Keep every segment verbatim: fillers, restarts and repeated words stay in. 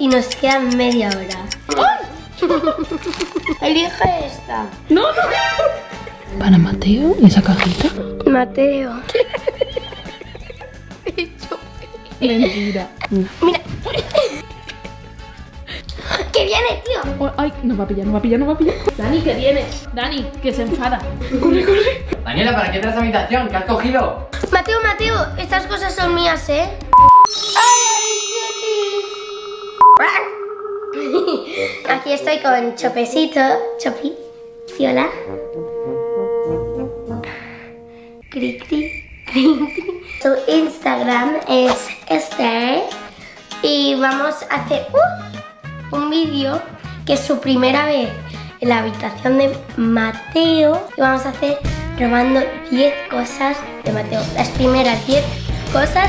y nos queda media hora. Elige esta. No, no. ¿Para Mateo? ¿Y esa cajita? Mateo. Mentira. Mira. ¡Que viene, tío! Oh, ay, no va a pillar, no va a pillar, no va a pillar. Dani, que viene. Dani, que se enfada. Corre, corre. Daniela, ¿para qué traes la habitación? ¿Qué has cogido? Mateo, Mateo, estas cosas son mías, ¿eh? Aquí estoy con Chopecito. Chopi. ¿Sí, hola? Cri, cri, cri, cri. Su Instagram es este. Y vamos a hacer uh, un vídeo que es su primera vez en la habitación de Mateo. Y vamos a hacer probando diez cosas de Mateo. Las primeras diez cosas.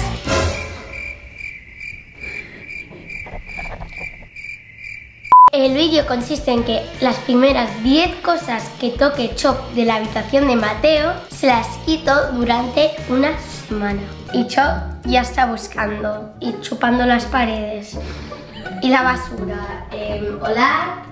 El vídeo consiste en que las primeras diez cosas que toque Chop de la habitación de Mateo se las quito durante una semana. Y Chop ya está buscando y chupando las paredes y la basura. Eh, hola.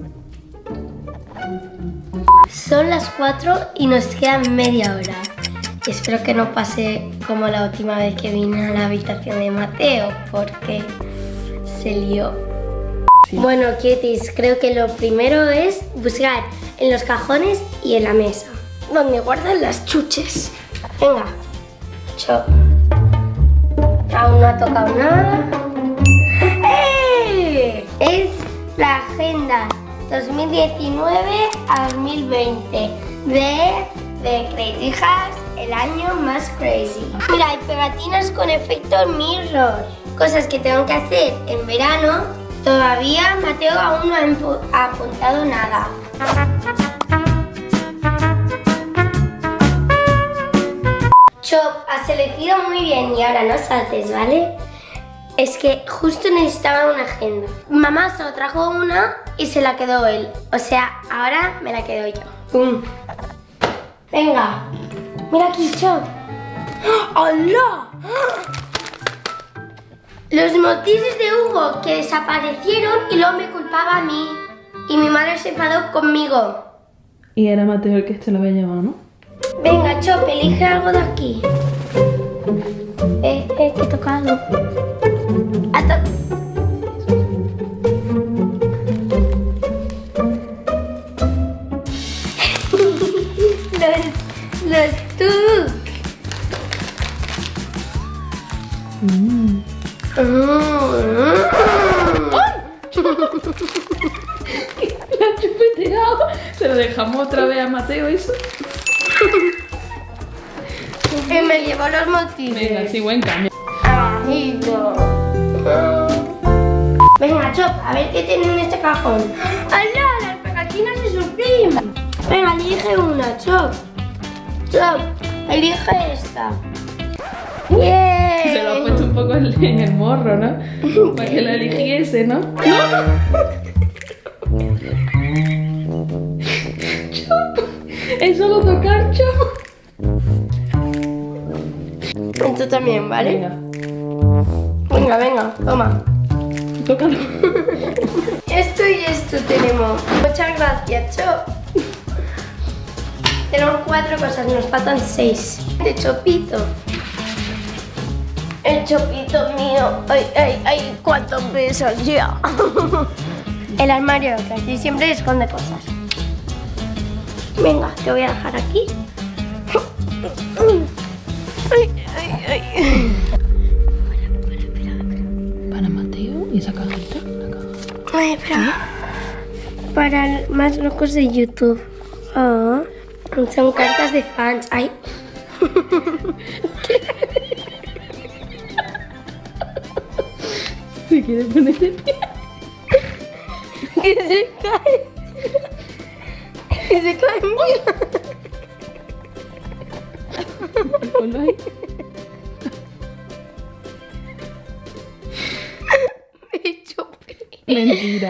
Son las cuatro y nos queda media hora. Espero que no pase como la última vez que vine a la habitación de Mateo, porque se lió. Sí. Bueno, kitties, creo que lo primero es buscar en los cajones y en la mesa, donde guardan las chuches. Venga, Chop. Aún no ha tocado nada. ¡Eh! Es la agenda dos mil diecinueve a dos mil veinte de, de Crazy House, el año más crazy. Mira, hay pegatinas con efecto mirror, cosas que tengo que hacer en verano. Todavía Mateo aún no ha apuntado nada. Chop, has elegido muy bien y ahora no saltes, ¿vale? Es que justo necesitaba una agenda. Mamá solo trajo una y se la quedó él. O sea, ahora me la quedo yo. ¡Pum! Venga, mira aquí, Chop. ¡Hola! Los motiles de Hugo que desaparecieron y luego me culpaba a mí. Y mi madre se enfadó conmigo. Y era Mateo el que este lo había llevado, ¿no? Venga, Chop, elige algo de aquí. Eh, eh, que he tocado. Ha to los, los tuk. Mm. Mm. La han chupeteado. Se lo dejamos otra vez a Mateo, eso. Y me llevó los motivos. Venga, sí, buen cambio. Abajito. Venga, Chop, a ver qué tiene en este cajón. ¡Hala! Las pegatinas de Supreme. Venga, elige una, Chop. Chop, elige esta. ¡Yeah! Se lo ha puesto un poco en en el morro, ¿no? Para que la eligiese, ¿no? ¡No! ¡Chop! ¡Es solo tocar, Chop! Esto también, ¿vale? Venga. Venga, venga, toma. Tócalo. Esto y esto tenemos. Muchas gracias, Chop. Tenemos cuatro cosas, nos faltan seis. De Chopito. El Chopito mío. Ay, ay, ay, cuánto pesa ya. El armario, que aquí siempre esconde cosas. Venga, te voy a dejar aquí. Ay, ay, ay. Para Mateo y esa cajita. La caja. Ay, espera. Para más locos de YouTube. Oh, son cartas de fans. Ay. ¿Se quiere poner de pie? Que se cae. Que se cae mío. Ponlo ahí. Me chupé. Mentira.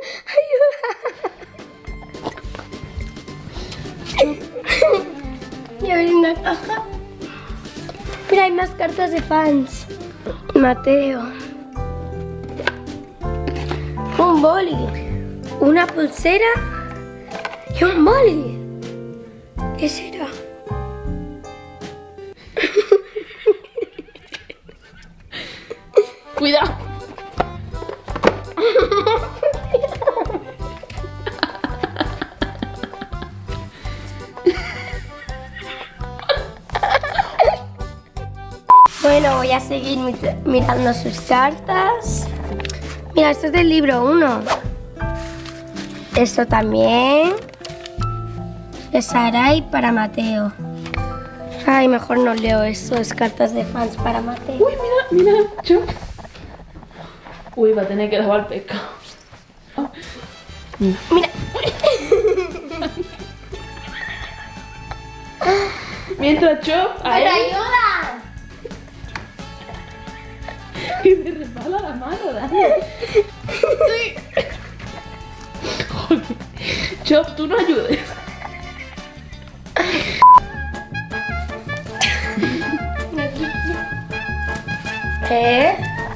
Y abrí una caja. Mira, hay más cartas de fans. Mateo. un boli, una pulsera y un boli. ¿Qué será? Cuidado. Bueno, voy a seguir mit- mirando sus cartas. Mira, esto es del libro uno. Esto también. De Sarai para Mateo. Ay, mejor no leo eso, es cartas de fans para Mateo. Uy, mira, mira, yo. Uy, va a tener que lavar pescado. Oh. Mira. Mira. Mientras Chop ahí. ¡Pero ayuda! Y me resbala la mano, Dani. Joder. Chop, tú no ayudes. ¿Qué?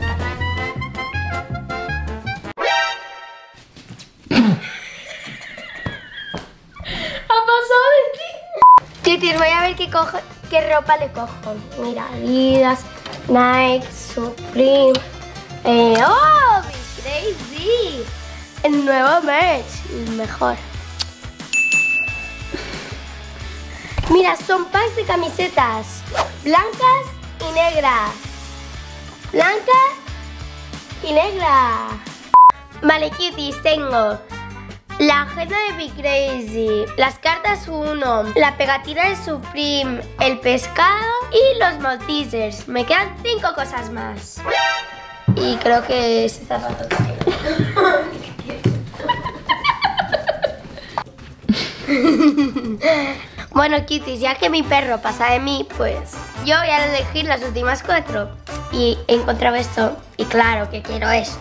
¿Ha pasado de ti? Titis, voy a ver qué, cojo, qué ropa le cojo. Mira, Adidas, Nike, Supreme. Eh, ¡Oh! Big Crazy. El nuevo merch, el mejor. Mira, son packs de camisetas blancas y negras. Blancas y negras. Vale, cuties, tengo la agenda de Big Crazy, las cartas uno, la pegatina de Supreme, el pescado y los Maltesers. Me quedan cinco cosas más. Y creo que ese zapato también. Bueno, cuties, ya que mi perro pasa de mí, pues yo voy a elegir las últimas cuatro. Y he encontrado esto, y claro que quiero esto.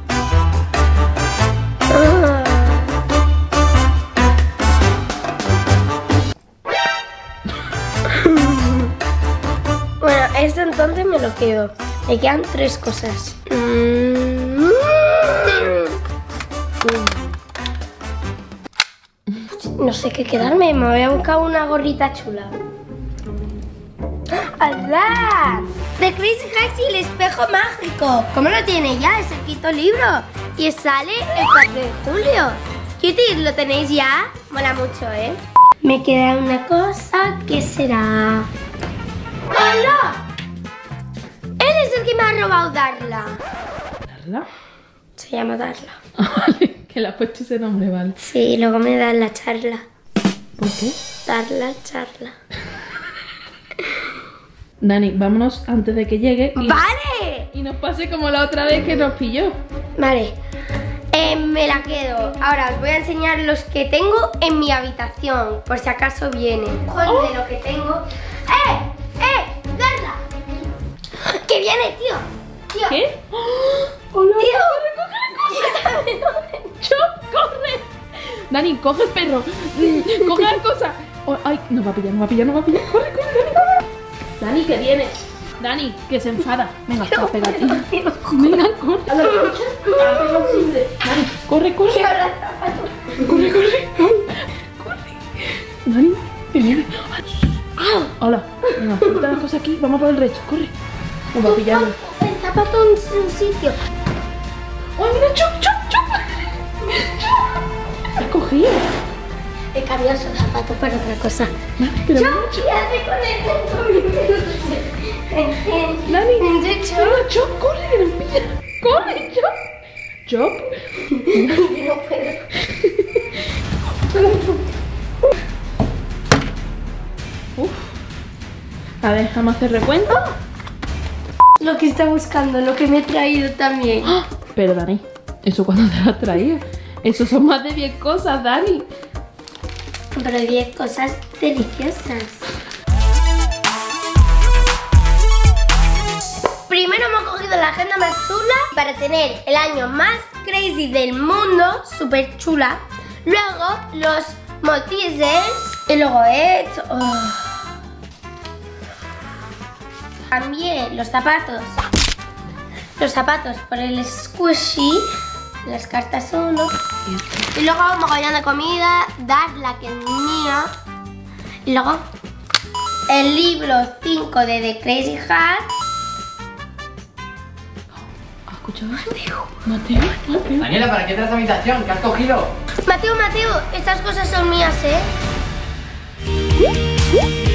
Bueno, esto entonces me lo quedo. Me quedan tres cosas. No sé qué quedarme, me voy a buscar una gorrita chula. ¡Alá! The Crazy Hacks y el espejo mágico. ¿Cómo lo tiene ya? Es el quinto libro. Y sale el cuatro de julio. Cuties, ¿lo tenéis ya? Mola mucho, ¿eh? Me queda una cosa, ¿qué será? ¡Hola! Él es el que me ha robado Darla. ¿Darla? Se llama Darla. Vale, que le has puesto ese nombre, vale. Sí, luego me dan la charla. ¿Por qué? Darla, charla. Dani, vámonos antes de que llegue y, ¡Vale! y nos pase como la otra vez que nos pilló. Vale. Eh, me la quedo. Ahora os voy a enseñar los que tengo en mi habitación, por si acaso vienen. Joder, Oh. de lo que tengo. ¡Eh! ¡Eh! ¡Darla! ¡Que viene, tío! Tío. ¿Qué? ¡Oh! ¡Hola! Tío. ¡Corre, corre, corre! ¡Chop, corre! Dani, coge el perro. Mm, coge las cosas. Oh, ay, nos va a pillar, nos va a pillar, nos va a pillar. ¡Corre, corre, Dani, corre! Dani, que viene. Dani, que se enfada. Venga, no, pegatina. Venga, corre. A la derecha. A la derecha. Dani, corre, corre. Corre, corre. Corre. Dani, que viene. ¡Ah! Hola. Venga, suelta las cosas aquí. Vamos por el resto. Corre. Nos va a pillar. El zapato en su sitio. ¡Oh, mira! ¡Chop, chop, chop! ¡Chop! ¿Has cogido? He cambiado su zapato por otra cosa. Dani, pero mira, ¿Qué hace con el zapato? Dani, De hecho, mira, Chop, corre, que nos pilla. ¡Corre, Chop! ¿Chop? no puedo. Uf. A ver, vamos a hacer recuento. Lo que está buscando, lo que me he traído también. ¡Ah! Pero Dani, ¿eso cuándo te lo has traído? Eso son más de diez cosas, Dani. Pero diez cosas deliciosas. Primero hemos cogido la agenda más chula para tener el año más crazy del mundo, súper chula. Luego los Maltesers y luego esto. Oh. También los zapatos. Los zapatos por el squishy. las cartas uno. Y luego mogollón de comida, Dar, la que es mía. Y luego el libro cinco de The Crazy Hats. ¿Has escuchado? Mateo. Mateo, Mateo. Daniela, ¿para qué traes a mi habitación? ¿Qué has cogido? Mateo, Mateo, estas cosas son mías, ¿eh?